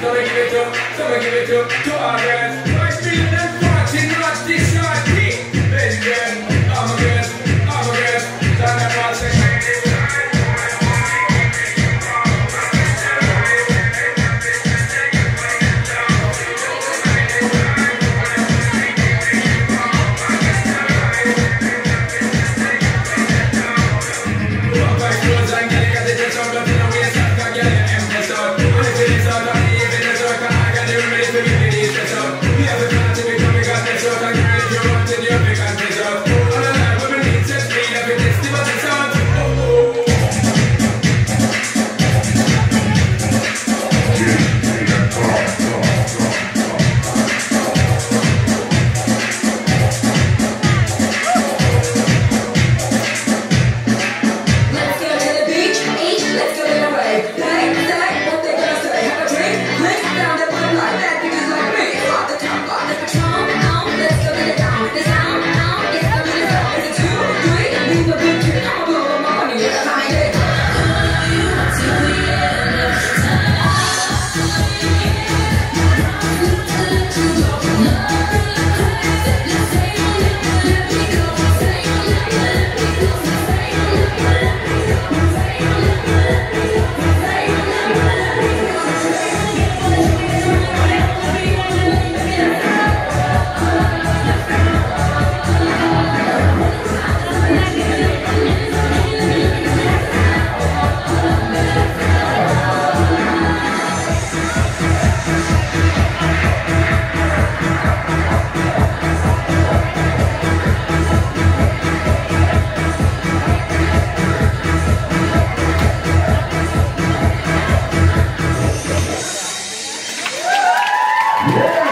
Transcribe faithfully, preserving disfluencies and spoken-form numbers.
So we give it up, so we give it up to our girls. Boys feeling and partying, not this short thing. Baby girl, I'm a girl, I'm a girl. Turn that ball, say my name. Yeah.